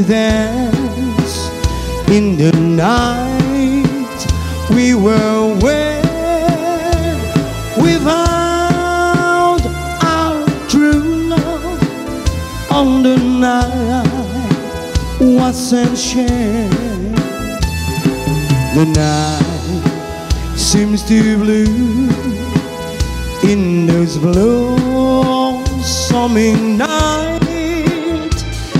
dance in the night. We were wed without our true love. On the night wasn't shared. The night seems to blue in those blossoming night,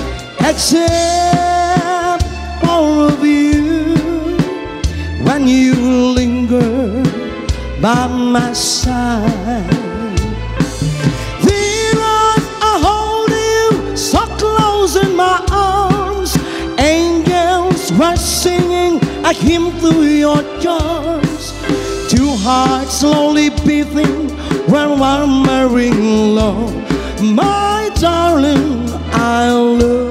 except for a view when you linger by my side. Demons, I hold you so close in my arms. Angels were singing a hymn through your charms. Two hearts slowly beating when we're marrying love. My darling, I love